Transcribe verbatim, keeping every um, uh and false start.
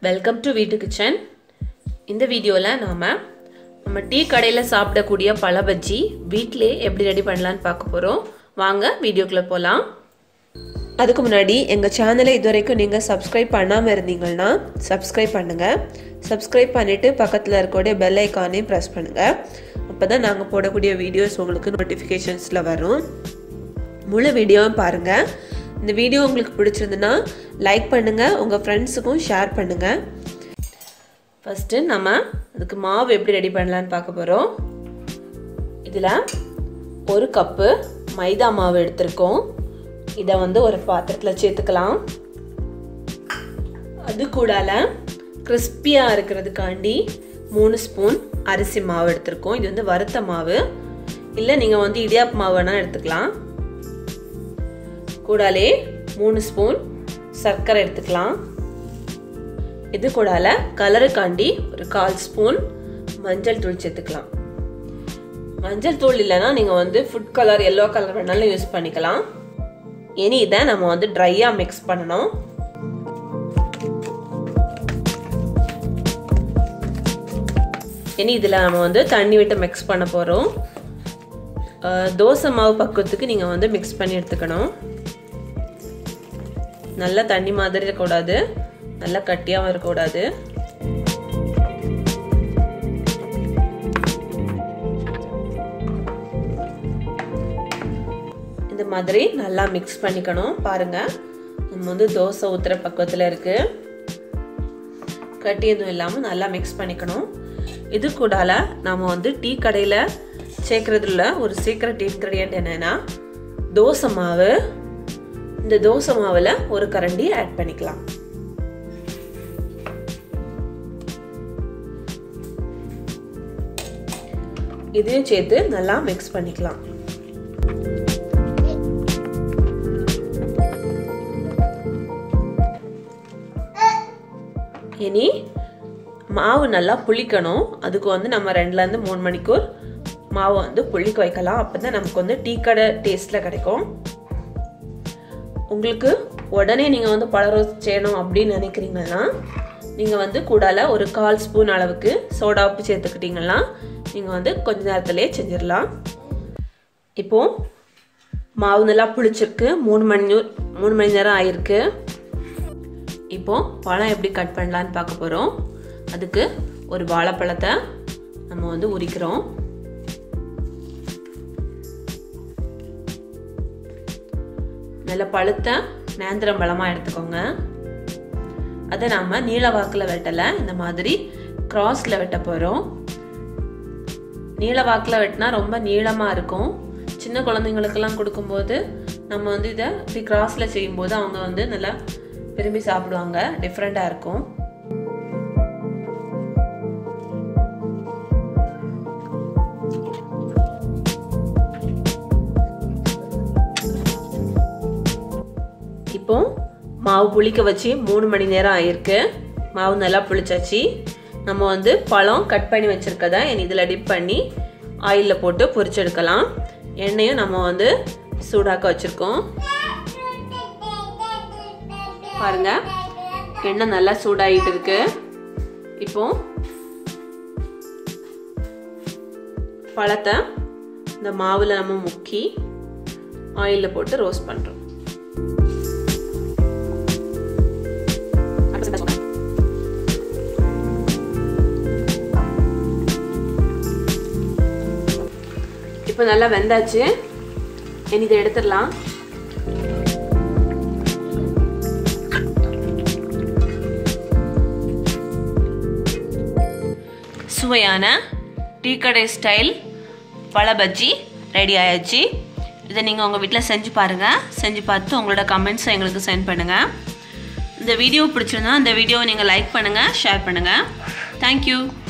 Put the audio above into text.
Welcome to வீட்டு kitchen. இந்த வீடியோவில் நாம் நம்ம டீ கடையில் சாப்பிடக்கூடிய பழ பஜ்ஜி வீட்டிலே எப்படி ரெடி பண்ணலான்னு பார்க்க போகிறோம். வாங்க வீடியோக்குள்ளே போகலாம். அதுக்கு முன்னாடி எங்கள் சேனலை இதுவரைக்கும் நீங்கள் சப்ஸ்கிரைப் பண்ணாமல் இருந்தீங்கன்னா சப்ஸ்கிரைப் பண்ணுங்கள். சப்ஸ்கிரைப் பண்ணிவிட்டு பக்கத்தில் இருக்கக்கூடிய பெல் ஐக்கானையும் ப்ரெஸ் பண்ணுங்கள். அப்போ தான் நாங்கள் போடக்கூடிய வீடியோஸ் உங்களுக்கு நோட்டிஃபிகேஷன்ஸில் வரும். முழு வீடியோவும் பாருங்கள். இந்த வீடியோ உங்களுக்கு பிடிச்சிருந்துன்னா லைக் பண்ணுங்கள், உங்கள் ஃப்ரெண்ட்ஸுக்கும் ஷேர் பண்ணுங்கள். ஃபஸ்ட்டு நம்ம அதுக்கு மாவு எப்படி ரெடி பண்ணலான்னு பார்க்க போகிறோம். இதில் ஒரு கப்பு மைதா மாவு எடுத்திருக்கோம். இதை வந்து ஒரு பாத்திரத்தில் சேர்த்துக்கலாம். அது கூடால கிறிஸ்பியாக இருக்கிறதுக்காண்டி மூணு ஸ்பூன் அரிசி மாவு எடுத்திருக்கோம். இது வந்து வறுத்த மாவு, இல்லை நீங்கள் வந்து இடியாப்பு மாவு வேணால் எடுத்துக்கலாம். கூடாலே மூணு ஸ்பூன் சர்க்கரை எடுத்துக்கலாம். இது கூடால கலருக்காண்டி ஒரு கால் ஸ்பூன் மஞ்சள் தூள் சேர்த்துக்கலாம். மஞ்சள் தூள் இல்லைன்னா நீங்கள் வந்து ஃபுட் கலர் எல்லோ கலர் வேணாலும் யூஸ் பண்ணிக்கலாம். இனி இதை நம்ம வந்து ட்ரையாக மிக்ஸ் பண்ணணும். இனி இதில் நம்ம வந்து தண்ணி விட்டு மிக்ஸ் பண்ண போகிறோம். தோசை மாவு பக்குவத்துக்கு நீங்கள் வந்து மிக்ஸ் பண்ணி எடுத்துக்கணும். நல்லா தண்ணி மாதிரி இருக்கக்கூடாது, நல்லா கட்டியாகவும் இருக்கக்கூடாது. இந்த மாதிரி நல்லா மிக்ஸ் பண்ணிக்கணும். பாருங்க, நம்ம வந்து தோசை ஊற்றுற பக்குவத்தில் இருக்கு. கட்டி எதுவும் இல்லாமல் நல்லா மிக்ஸ் பண்ணிக்கணும். இது கூடால நம்ம வந்து டீ கடையில் சேர்க்கறதுல ஒரு சீக்ரெட் இன்க்ரீடியன்ட் என்னன்னா தோசை மாவு. இந்த தோசை மாவில் ஒரு கரண்டி ஆட் பண்ணிக்கலாம். இதையும் சேர்த்து நல்லா மிக்ஸ் பண்ணிக்கலாம். இனி மாவு நல்லா புளிக்கணும். அதுக்கு வந்து நம்ம ரெண்டுல இருந்து மூணு மணிக்கூர் மாவை வந்து புளிக்க வைக்கலாம். அப்பதான் நமக்கு வந்து டீ கடை டேஸ்ட்ல கிடைக்கும். உங்களுக்கு உடனே நீங்கள் வந்து பழ ரோஸ்ட் செய்யணும் அப்படின்னு நினைக்கிறீங்கன்னா நீங்கள் வந்து கூடால ஒரு கால் ஸ்பூன் அளவுக்கு சோடா உப்பு சேர்த்துக்கிட்டீங்கன்னா நீங்கள் வந்து கொஞ்ச நேரத்துலேயே செஞ்சிடலாம். இப்போ மாவு நல்லா புளிச்சிருக்கு. மூணு மணி மூணு மணி நேரம் ஆயிருக்கு. இப்போ பழம் எப்படி கட் பண்ணலான்னு பார்க்க போகிறோம். அதுக்கு ஒரு வாழைப்பழத்தை நம்ம வந்து உரிக்கிறோம். நல்ல பழுத்த நேந்திரம் பழமாக எடுத்துக்கோங்க. அதை நாம் நீள வாக்கில் வெட்டலை, இந்த மாதிரி கிராஸில் வெட்ட போகிறோம். நீள வாக்கில் வெட்டினா ரொம்ப நீளமாக இருக்கும். சின்ன குழந்தைங்களுக்கெல்லாம் கொடுக்கும்போது நம்ம வந்து இதை இப்படி கிராஸில் செய்யும்போது அவங்க வந்து நல்லா விரும்பி சாப்பிடுவாங்க. டிஃப்ரெண்ட்டாக இருக்கும். இப்போ மாவு புளிக்க வச்சு மூணு மணி நேரம் ஆயிருக்கு. மாவு நல்லா புளிச்சாச்சு. நம்ம வந்து பழம் கட் பண்ணி வச்சிருக்கத இதில் டிப் பண்ணி ஆயிலில் போட்டு பொரிச்செடுக்கலாம். எண்ணெயும் நம்ம வந்து சூடாக்க வச்சிருக்கோம். பாருங்க, எண்ணெய் நல்லா சூடாகிட்டு இருக்கு. இப்போ பழத்தை இந்த மாவில் நம்ம முக்கி ஆயிலில் போட்டு ரோஸ்ட் பண்ணுறோம். இப்போ நல்லா வெந்தாச்சு. இனி இதை எடுத்துடலாம். சுவையான டீ கடை ஸ்டைல் பழ பஜ்ஜி ரெடி ஆயாச்சு. இதை நீங்கள் உங்கள் வீட்டில் செஞ்சு பாருங்கள். செஞ்சு பார்த்து உங்களோட கமெண்ட்ஸை எங்களுக்கு சென்ட் பண்ணுங்கள். இந்த வீடியோ பிடிச்சிருந்தா இந்த வீடியோவை நீங்கள் லைக் பண்ணுங்கள், ஷேர் பண்ணுங்கள். தேங்க்யூ.